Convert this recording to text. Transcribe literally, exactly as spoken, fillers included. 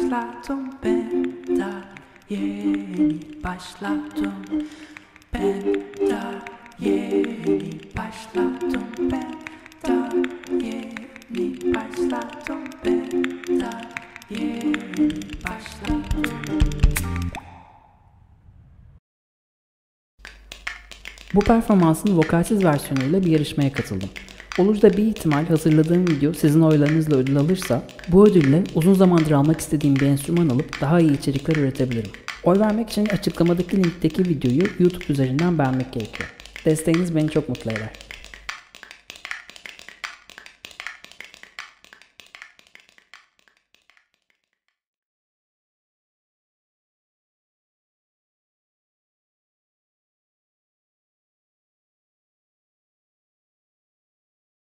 başladım ben daha yeni başladım ben daha yeni başladım ben daha yeni başladım ben daha yeni başladım. Bu performansın vokalsiz versiyonuyla bir yarışmaya katıldım. Olur da bir ihtimal hazırladığım video sizin oylarınızla ödül alırsa, bu ödülle uzun zamandır almak istediğim bir enstrüman alıp daha iyi içerikler üretebilirim. Oy vermek için açıklamadaki linkteki videoyu YouTube üzerinden beğenmek gerekiyor. Desteğiniz beni çok mutlu eder.